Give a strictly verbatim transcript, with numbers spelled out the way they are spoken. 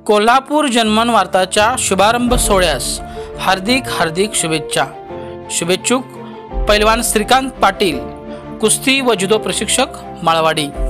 कोल्हापूर जनमन वार्ताच्या शुभारंभ सोहळ्यास हार्दिक हार्दिक शुभेच्छा। शुभेच्छुक पैलवान श्रीकांत पाटील, कुस्ती व जुदो प्रशिक्षक, माळवाडी।